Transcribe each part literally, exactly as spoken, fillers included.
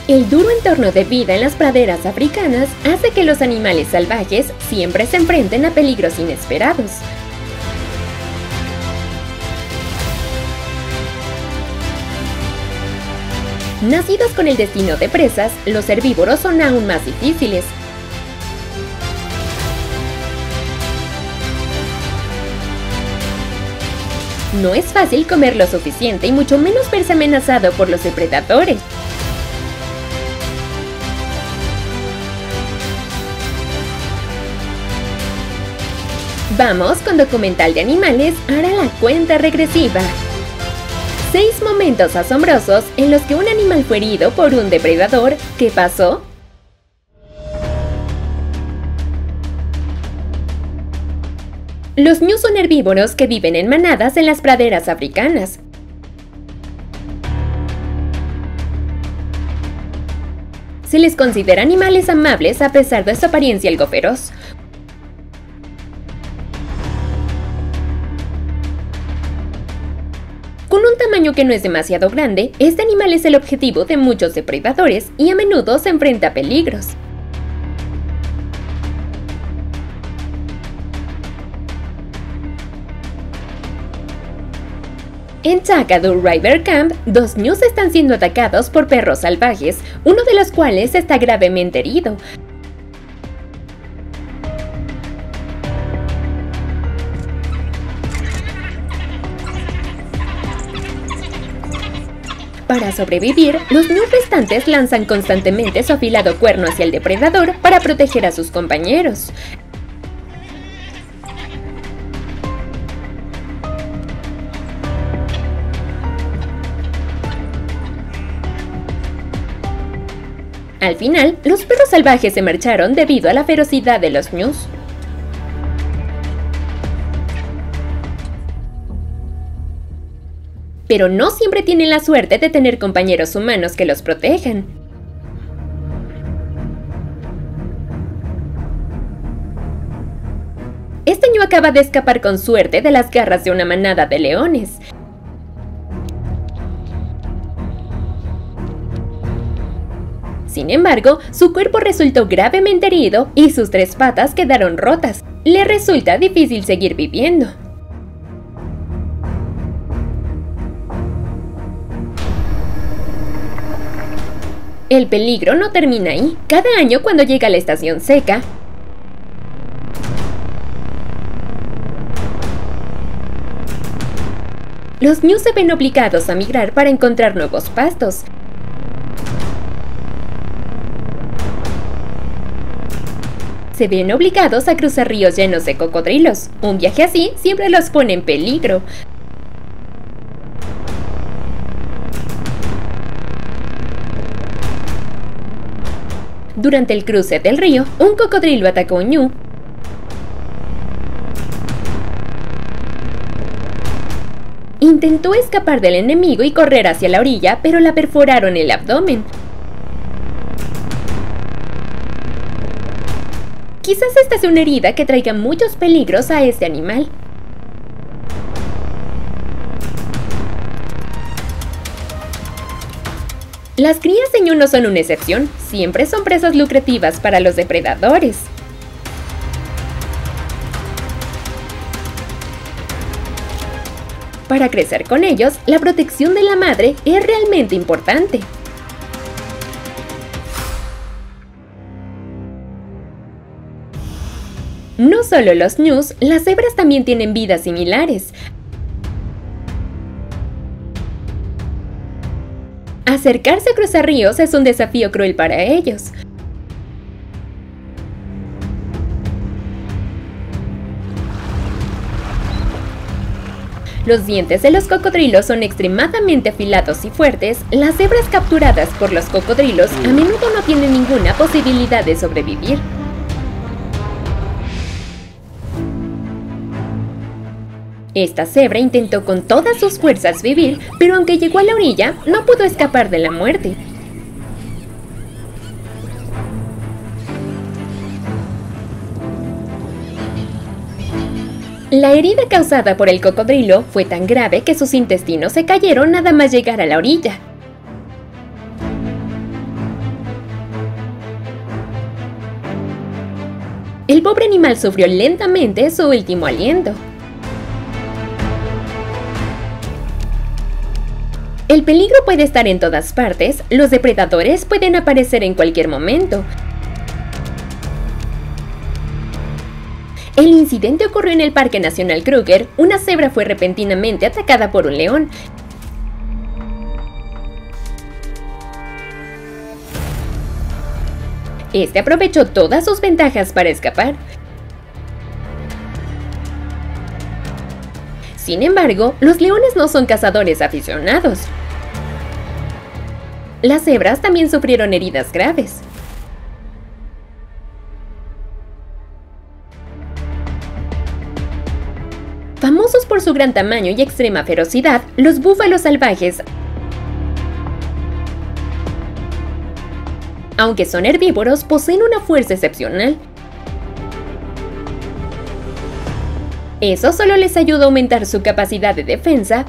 El duro entorno de vida en las praderas africanas hace que los animales salvajes siempre se enfrenten a peligros inesperados. Nacidos con el destino de presas, los herbívoros son aún más difíciles. No es fácil comer lo suficiente y mucho menos verse amenazado por los depredadores. Vamos con Documental de Animales hará la cuenta regresiva. Seis momentos asombrosos en los que un animal fue herido por un depredador. ¿Qué pasó? Los ñus son herbívoros que viven en manadas en las praderas africanas. Se les considera animales amables a pesar de su apariencia algo feroz. Con un tamaño que no es demasiado grande, este animal es el objetivo de muchos depredadores y a menudo se enfrenta a peligros. En Chakadu River Camp, dos ñus están siendo atacados por perros salvajes, uno de los cuales está gravemente herido. Para sobrevivir, los ñus restantes lanzan constantemente su afilado cuerno hacia el depredador para proteger a sus compañeros. Al final, los perros salvajes se marcharon debido a la ferocidad de los ñus. Pero no siempre tienen la suerte de tener compañeros humanos que los protejan. Este ñu acaba de escapar con suerte de las garras de una manada de leones. Sin embargo, su cuerpo resultó gravemente herido y sus tres patas quedaron rotas. Le resulta difícil seguir viviendo. El peligro no termina ahí. Cada año, cuando llega la estación seca, los ñus se ven obligados a migrar para encontrar nuevos pastos. Se ven obligados a cruzar ríos llenos de cocodrilos. Un viaje así siempre los pone en peligro. Durante el cruce del río, un cocodrilo atacó a un ñu. Intentó escapar del enemigo y correr hacia la orilla, pero la perforaron el abdomen. Quizás esta sea una herida que traiga muchos peligros a este animal. Las crías de ñu no son una excepción, siempre son presas lucrativas para los depredadores. Para crecer con ellos, la protección de la madre es realmente importante. No solo los ñus, las cebras también tienen vidas similares. Acercarse a cruzar ríos es un desafío cruel para ellos. Los dientes de los cocodrilos son extremadamente afilados y fuertes. Las cebras capturadas por los cocodrilos a menudo no tienen ninguna posibilidad de sobrevivir. Esta cebra intentó con todas sus fuerzas vivir, pero aunque llegó a la orilla, no pudo escapar de la muerte. La herida causada por el cocodrilo fue tan grave que sus intestinos se cayeron nada más llegar a la orilla. el pobre animal sufrió lentamente su último aliento. El peligro puede estar en todas partes, los depredadores pueden aparecer en cualquier momento. El incidente ocurrió en el Parque Nacional Kruger. Una cebra fue repentinamente atacada por un león. Este aprovechó todas sus ventajas para escapar. Sin embargo, los leones no son cazadores aficionados. Las cebras también sufrieron heridas graves. Famosos por su gran tamaño y extrema ferocidad, los búfalos salvajes, aunque son herbívoros, poseen una fuerza excepcional. Eso solo les ayuda a aumentar su capacidad de defensa,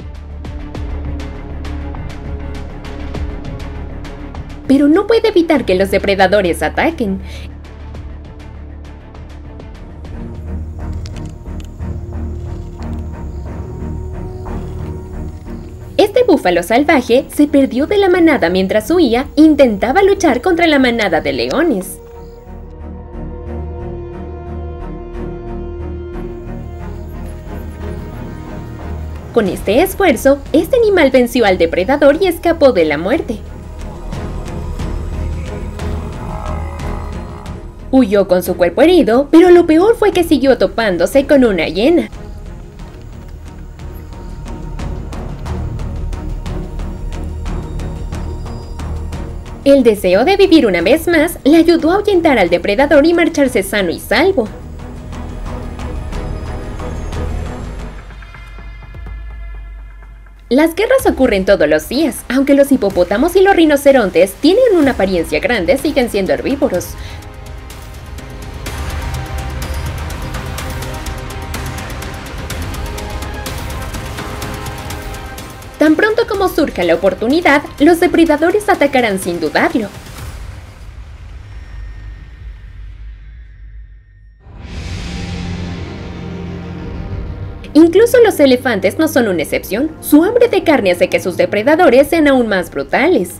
pero no puede evitar que los depredadores ataquen. Este búfalo salvaje se perdió de la manada mientras huía e intentaba luchar contra la manada de leones. Con este esfuerzo, este animal venció al depredador y escapó de la muerte. Huyó con su cuerpo herido, pero lo peor fue que siguió topándose con una hiena. El deseo de vivir una vez más le ayudó a ahuyentar al depredador y marcharse sano y salvo. Las guerras ocurren todos los días, aunque los hipopótamos y los rinocerontes tienen una apariencia grande, siguen siendo herbívoros. Tan pronto como surja la oportunidad, los depredadores atacarán sin dudarlo. Incluso los elefantes no son una excepción. Su hambre de carne hace que sus depredadores sean aún más brutales.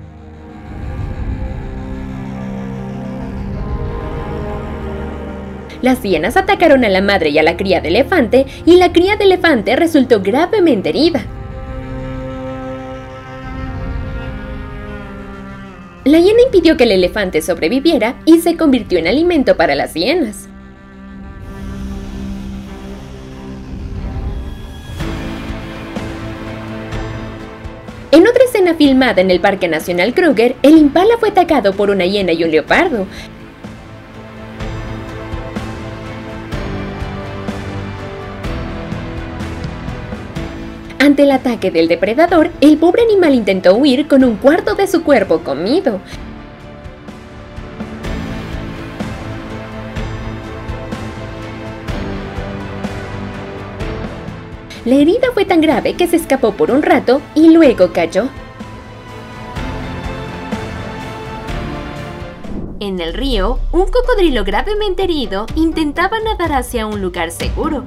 Las hienas atacaron a la madre y a la cría de elefante, y la cría de elefante resultó gravemente herida. La hiena impidió que el elefante sobreviviera y se convirtió en alimento para las hienas. En otra escena filmada en el Parque Nacional Kruger, el impala fue atacado por una hiena y un leopardo. Ante el ataque del depredador, el pobre animal intentó huir con un cuarto de su cuerpo comido. La herida fue tan grave que se escapó por un rato y luego cayó. En el río, un cocodrilo gravemente herido intentaba nadar hacia un lugar seguro.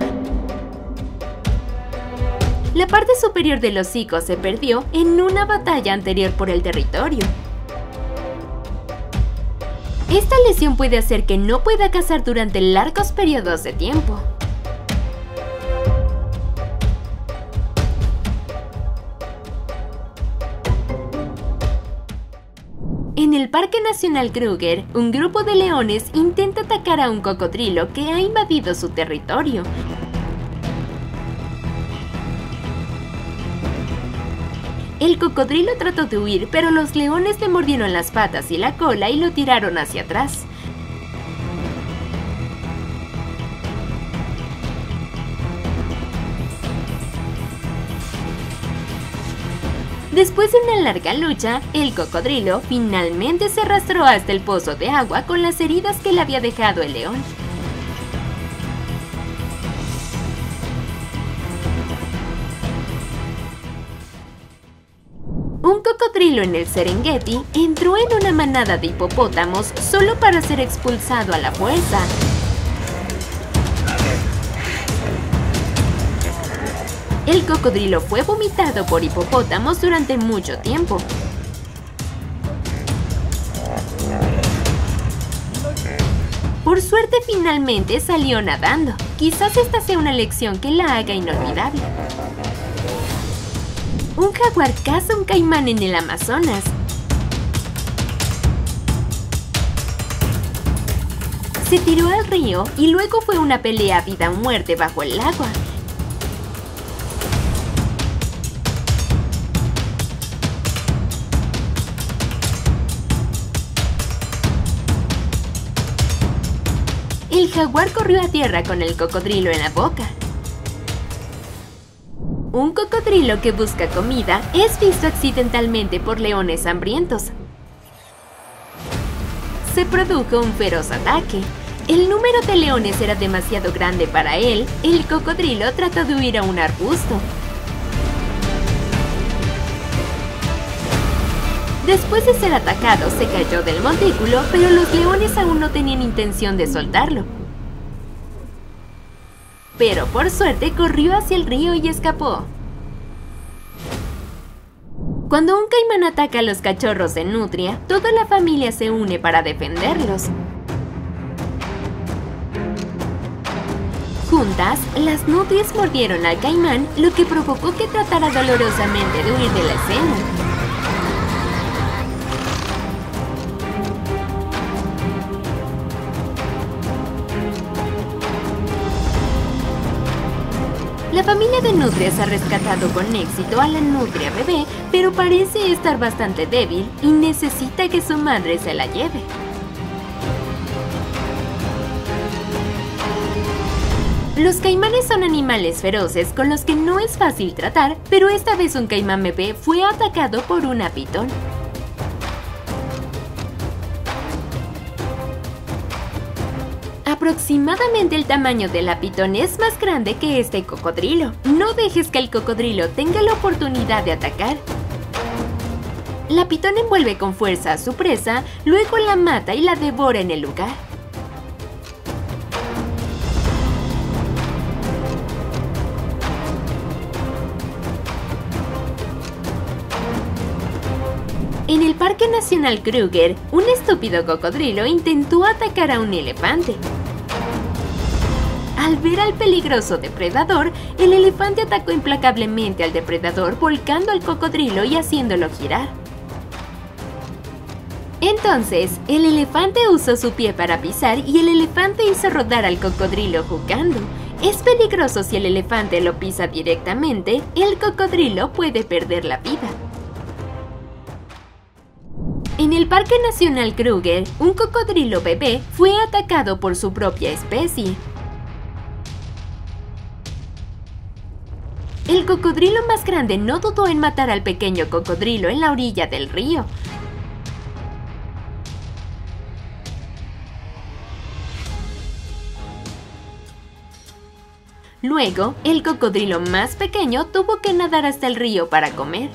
La parte superior del hocico se perdió en una batalla anterior por el territorio. Esta lesión puede hacer que no pueda cazar durante largos periodos de tiempo. En el Parque Nacional Kruger, un grupo de leones intenta atacar a un cocodrilo que ha invadido su territorio. El cocodrilo trató de huir, pero los leones le mordieron las patas y la cola y lo tiraron hacia atrás. Después de una larga lucha, el cocodrilo finalmente se arrastró hasta el pozo de agua con las heridas que le había dejado el león. Un cocodrilo cocodrilo en el Serengeti entró en una manada de hipopótamos solo para ser expulsado a la fuerza. El cocodrilo fue vomitado por hipopótamos durante mucho tiempo. Por suerte finalmente salió nadando. Quizás esta sea una lección que la haga inolvidable. Un jaguar caza un caimán en el Amazonas. Se tiró al río y luego fue una pelea a vida o muerte bajo el agua. El jaguar corrió a tierra con el cocodrilo en la boca. Un cocodrilo que busca comida es visto accidentalmente por leones hambrientos. Se produjo un feroz ataque. El número de leones era demasiado grande para él. El cocodrilo trató de huir a un arbusto. Después de ser atacado, se cayó del montículo, pero los leones aún no tenían intención de soltarlo. Pero por suerte corrió hacia el río y escapó. Cuando un caimán ataca a los cachorros de nutria, toda la familia se une para defenderlos. Juntas, las nutrias mordieron al caimán, lo que provocó que tratara dolorosamente de huir de la escena. La familia de nutrias ha rescatado con éxito a la nutria bebé, pero parece estar bastante débil y necesita que su madre se la lleve. Los caimanes son animales feroces con los que no es fácil tratar, pero esta vez un caimán bebé fue atacado por una pitón. Aproximadamente el tamaño de la pitón es más grande que este cocodrilo. No dejes que el cocodrilo tenga la oportunidad de atacar. La pitón envuelve con fuerza a su presa, luego la mata y la devora en el lugar. En el Parque Nacional Kruger, un estúpido cocodrilo intentó atacar a un elefante. Al ver al peligroso depredador, el elefante atacó implacablemente al depredador, volcando al cocodrilo y haciéndolo girar. Entonces, el elefante usó su pie para pisar y el elefante hizo rodar al cocodrilo jugando. Es peligroso si el elefante lo pisa directamente, el cocodrilo puede perder la vida. En el Parque Nacional Kruger, un cocodrilo bebé fue atacado por su propia especie. El cocodrilo más grande no dudó en matar al pequeño cocodrilo en la orilla del río. Luego, el cocodrilo más pequeño tuvo que nadar hasta el río para comer.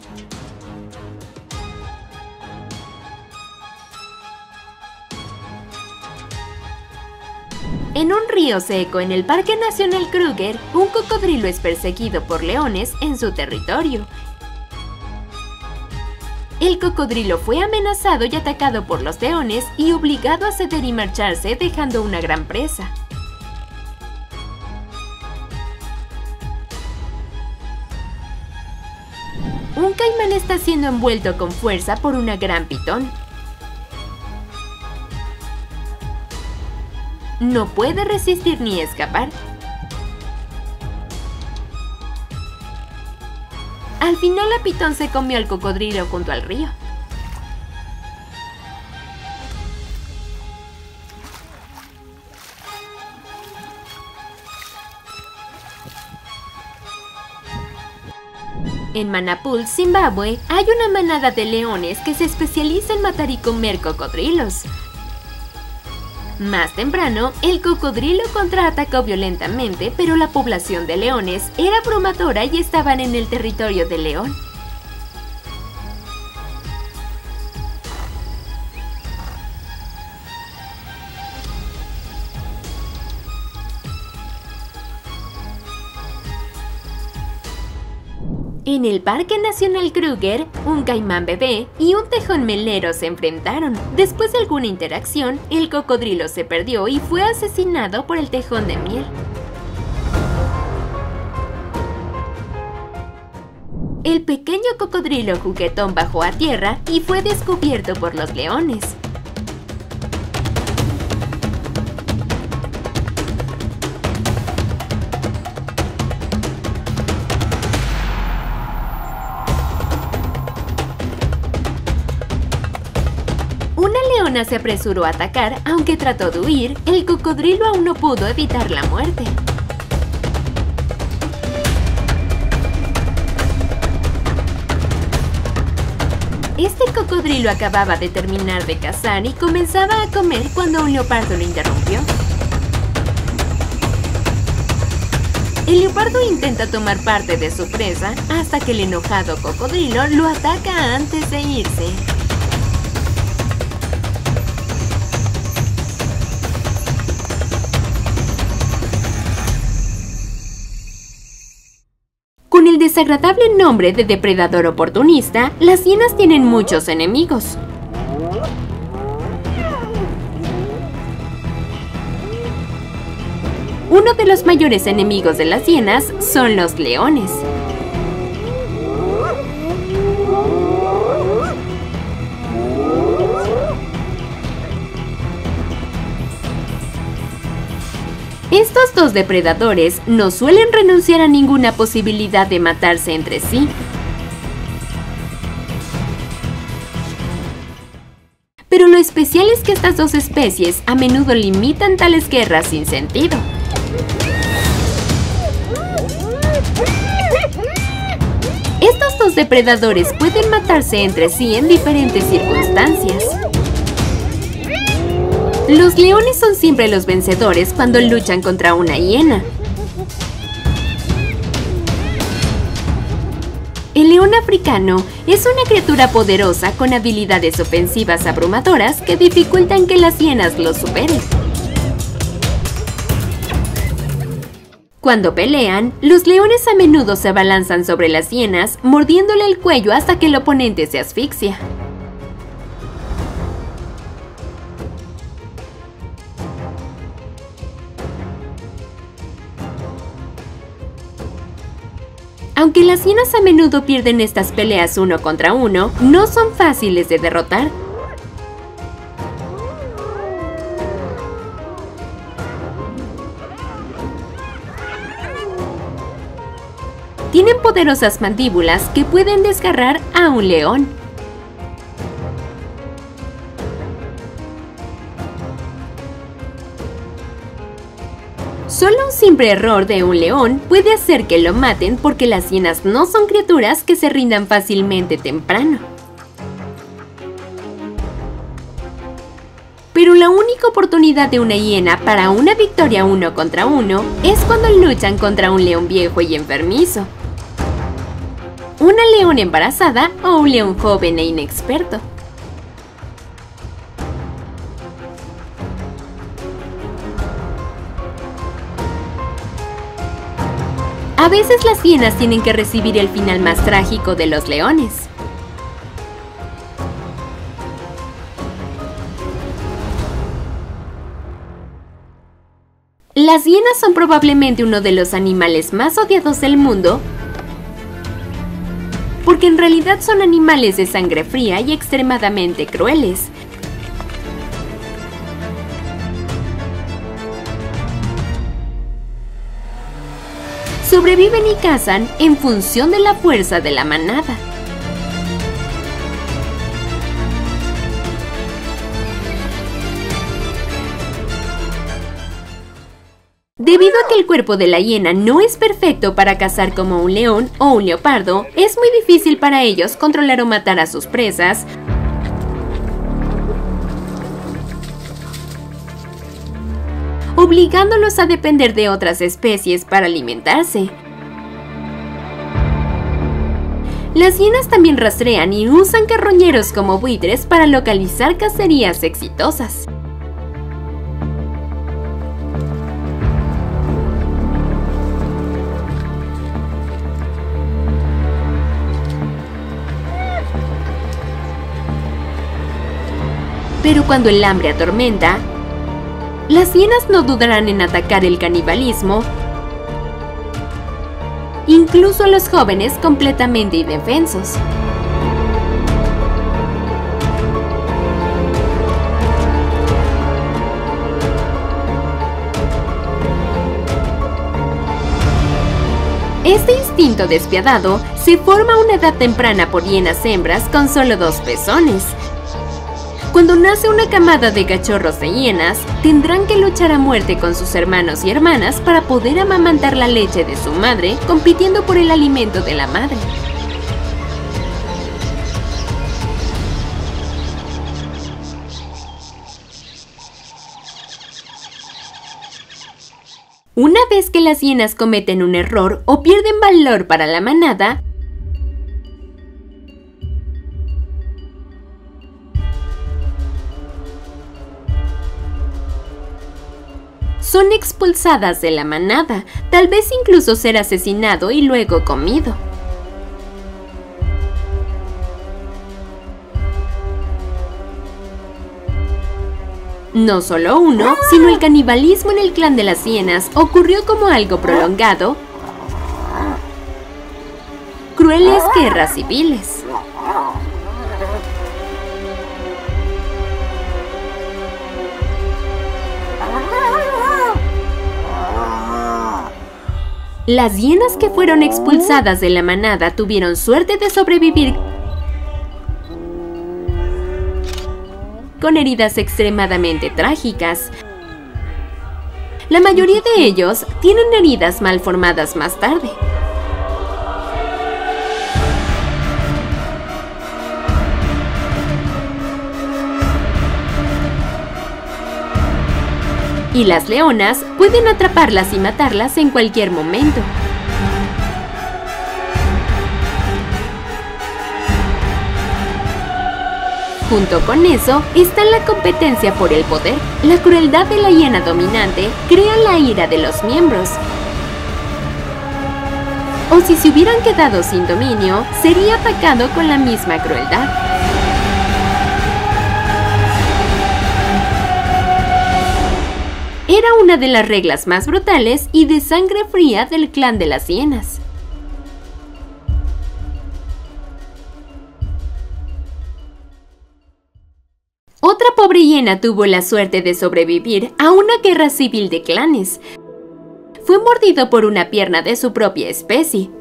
En un río seco en el Parque Nacional Kruger, un cocodrilo es perseguido por leones en su territorio. El cocodrilo fue amenazado y atacado por los leones y obligado a ceder y marcharse, dejando una gran presa. Un caimán está siendo envuelto con fuerza por una gran pitón. No puede resistir ni escapar. Al final la pitón se comió al cocodrilo junto al río. En Manapul, Zimbabue, hay una manada de leones que se especializa en matar y comer cocodrilos. Más temprano, el cocodrilo contraatacó violentamente, pero la población de leones era abrumadora y estaban en el territorio del león. En el Parque Nacional Kruger, un caimán bebé y un tejón melero se enfrentaron. Después de alguna interacción, el cocodrilo se perdió y fue asesinado por el tejón de miel. El pequeño cocodrilo juguetón bajó a tierra y fue descubierto por los leones. Una leona se apresuró a atacar, aunque trató de huir, el cocodrilo aún no pudo evitar la muerte. Este cocodrilo acababa de terminar de cazar y comenzaba a comer cuando un leopardo lo interrumpió. El leopardo intenta tomar parte de su presa hasta que el enojado cocodrilo lo ataca antes de irse. Con el desagradable nombre de depredador oportunista, las hienas tienen muchos enemigos. Uno de los mayores enemigos de las hienas son los leones. Estos dos depredadores no suelen renunciar a ninguna posibilidad de matarse entre sí. Pero lo especial es que estas dos especies a menudo limitan tales guerras sin sentido. Estos dos depredadores pueden matarse entre sí en diferentes circunstancias. Los leones son siempre los vencedores cuando luchan contra una hiena. El león africano es una criatura poderosa con habilidades ofensivas abrumadoras que dificultan que las hienas lo superen. Cuando pelean, los leones a menudo se abalanzan sobre las hienas, mordiéndole el cuello hasta que el oponente se asfixia. Aunque las hienas a menudo pierden estas peleas uno contra uno, no son fáciles de derrotar. Tienen poderosas mandíbulas que pueden desgarrar a un león. Solo un simple error de un león puede hacer que lo maten porque las hienas no son criaturas que se rindan fácilmente temprano. Pero la única oportunidad de una hiena para una victoria uno contra uno es cuando luchan contra un león viejo y enfermizo, una leona embarazada o un león joven e inexperto. A veces las hienas tienen que recibir el final más trágico de los leones. Las hienas son probablemente uno de los animales más odiados del mundo porque en realidad son animales de sangre fría y extremadamente crueles. Sobreviven y cazan en función de la fuerza de la manada. Debido a que el cuerpo de la hiena no es perfecto para cazar como un león o un leopardo, es muy difícil para ellos controlar o matar a sus presas, obligándolos a depender de otras especies para alimentarse. Las hienas también rastrean y usan carroñeros como buitres para localizar cacerías exitosas. Pero cuando el hambre atormenta, las hienas no dudarán en atacar el canibalismo, incluso a los jóvenes completamente indefensos. Este instinto despiadado se forma a una edad temprana por hienas hembras con solo dos pezones. Cuando nace una camada de cachorros de hienas, tendrán que luchar a muerte con sus hermanos y hermanas para poder amamantar la leche de su madre, compitiendo por el alimento de la madre. Una vez que las hienas cometen un error o pierden valor para la manada, son expulsadas de la manada, tal vez incluso ser asesinado y luego comido. No solo uno, sino el canibalismo en el clan de las hienas ocurrió como algo prolongado, crueles guerras civiles. Las hienas que fueron expulsadas de la manada tuvieron suerte de sobrevivir con heridas extremadamente trágicas. La mayoría de ellos tienen heridas mal formadas más tarde. Y las leonas pueden atraparlas y matarlas en cualquier momento. Junto con eso está la competencia por el poder. La crueldad de la hiena dominante crea la ira de los miembros. O si se hubieran quedado sin dominio, sería atacado con la misma crueldad. Era una de las reglas más brutales y de sangre fría del clan de las hienas. Otra pobre hiena tuvo la suerte de sobrevivir a una guerra civil de clanes. Fue mordido por una pierna de su propia especie.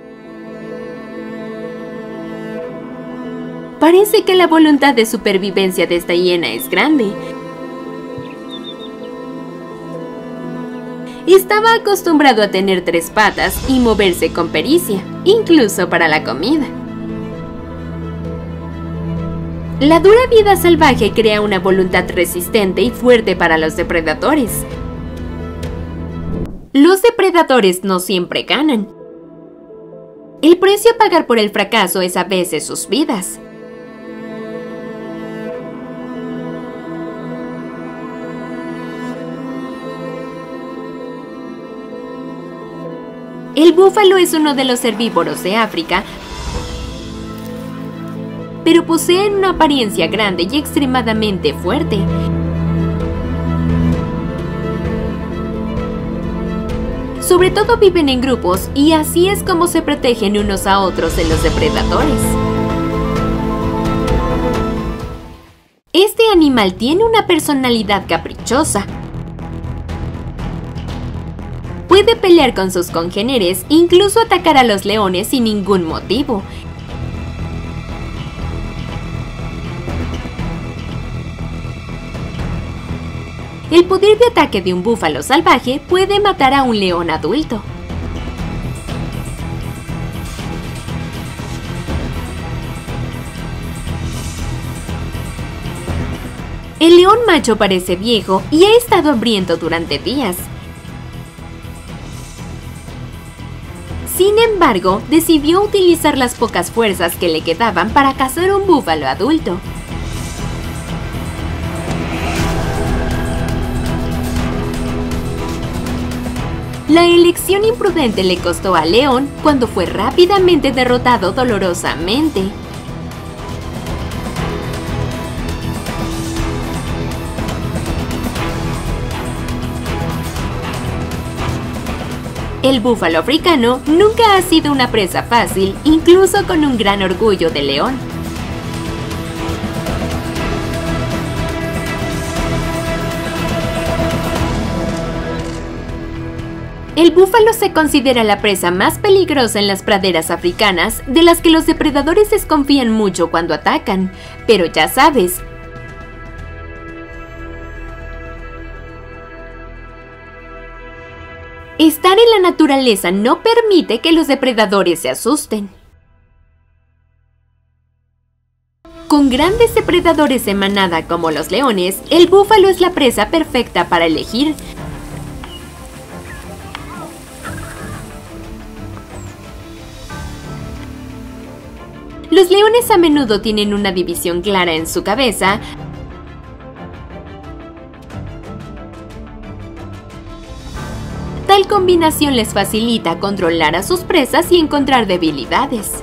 Parece que la voluntad de supervivencia de esta hiena es grande. Estaba acostumbrado a tener tres patas y moverse con pericia, incluso para la comida. La dura vida salvaje crea una voluntad resistente y fuerte para los depredadores. Los depredadores no siempre ganan. El precio a pagar por el fracaso es a veces sus vidas. El búfalo es uno de los herbívoros de África, pero poseen una apariencia grande y extremadamente fuerte. Sobre todo viven en grupos y así es como se protegen unos a otros de los depredadores. Este animal tiene una personalidad caprichosa. Puede pelear con sus congéneres, incluso atacar a los leones sin ningún motivo. El poder de ataque de un búfalo salvaje puede matar a un león adulto. El león macho parece viejo y ha estado hambriento durante días. Sin embargo, decidió utilizar las pocas fuerzas que le quedaban para cazar un búfalo adulto. La elección imprudente le costó al león cuando fue rápidamente derrotado dolorosamente. El búfalo africano nunca ha sido una presa fácil, incluso con un gran orgullo de león. El búfalo se considera la presa más peligrosa en las praderas africanas, de las que los depredadores desconfían mucho cuando atacan. Pero ya sabes, estar en la naturaleza no permite que los depredadores se asusten. Con grandes depredadores en manada como los leones, el búfalo es la presa perfecta para elegir. Los leones a menudo tienen una división clara en su cabeza, tal combinación les facilita controlar a sus presas y encontrar debilidades.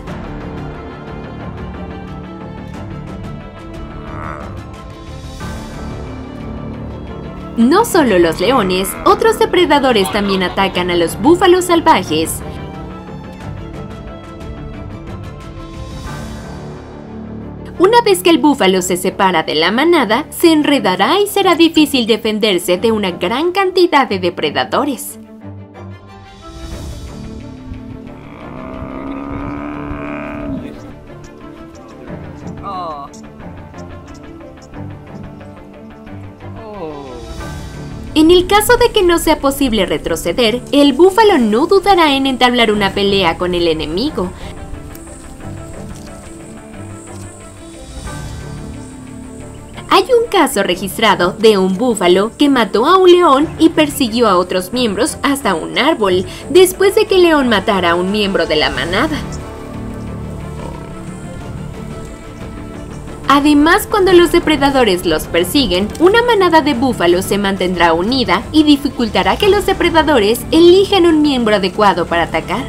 No solo los leones, otros depredadores también atacan a los búfalos salvajes. Una vez que el búfalo se separa de la manada, se enredará y será difícil defenderse de una gran cantidad de depredadores. En el caso de que no sea posible retroceder, el búfalo no dudará en entablar una pelea con el enemigo. Hay un caso registrado de un búfalo que mató a un león y persiguió a otros miembros hasta un árbol, después de que el león matara a un miembro de la manada. Además, cuando los depredadores los persiguen, una manada de búfalos se mantendrá unida y dificultará que los depredadores elijan un miembro adecuado para atacar.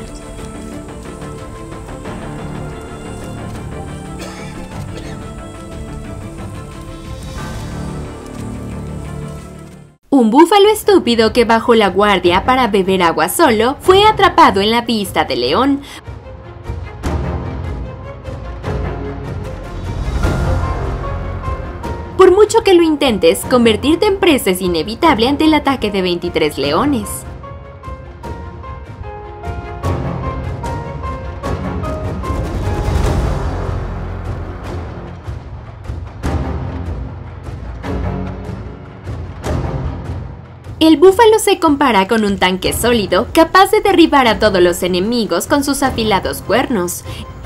Un búfalo estúpido que bajó la guardia para beber agua solo fue atrapado en la vista del león. Por mucho que lo intentes, convertirte en presa es inevitable ante el ataque de veintitrés leones. El búfalo se compara con un tanque sólido, capaz de derribar a todos los enemigos con sus afilados cuernos.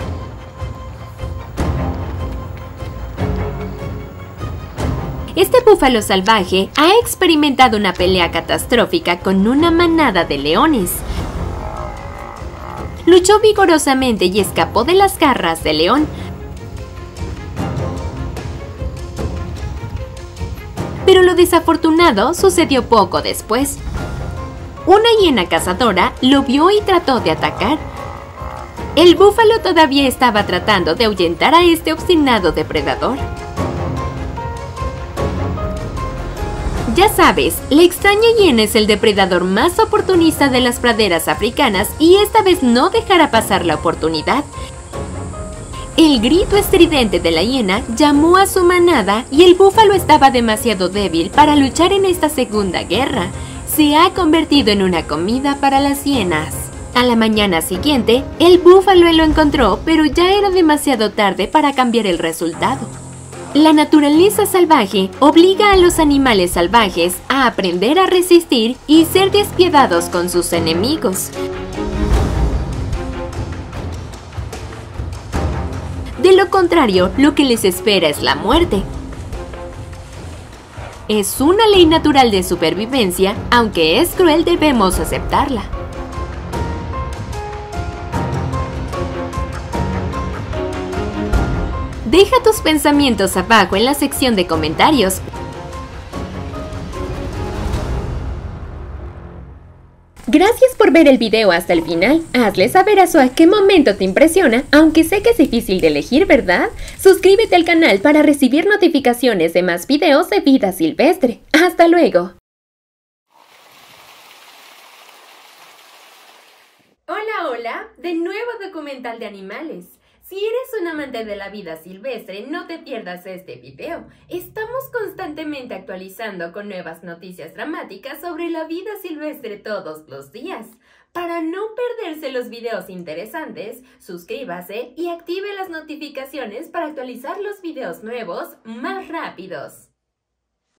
Este búfalo salvaje ha experimentado una pelea catastrófica con una manada de leones. Luchó vigorosamente y escapó de las garras del león. Pero lo desafortunado sucedió poco después. Una hiena cazadora lo vio y trató de atacar. El búfalo todavía estaba tratando de ahuyentar a este obstinado depredador. Ya sabes, la extraña hiena es el depredador más oportunista de las praderas africanas y esta vez no dejará pasar la oportunidad. El grito estridente de la hiena llamó a su manada y el búfalo estaba demasiado débil para luchar en esta segunda guerra. Se ha convertido en una comida para las hienas. A la mañana siguiente, el búfalo lo encontró, pero ya era demasiado tarde para cambiar el resultado. La naturaleza salvaje obliga a los animales salvajes a aprender a resistir y ser despiadados con sus enemigos. De lo contrario, lo que les espera es la muerte. Es una ley natural de supervivencia, aunque es cruel, debemos aceptarla. Deja tus pensamientos abajo en la sección de comentarios. Gracias por ver el video hasta el final. Hazle saber a Zoa qué momento te impresiona, aunque sé que es difícil de elegir, ¿verdad? Suscríbete al canal para recibir notificaciones de más videos de vida silvestre. ¡Hasta luego! Hola, de nuevo documental de animales. Si eres un amante de la vida silvestre, no te pierdas este video. Estamos constantemente actualizando con nuevas noticias dramáticas sobre la vida silvestre todos los días. Para no perderse los videos interesantes, suscríbase y active las notificaciones para actualizar los videos nuevos más rápidos.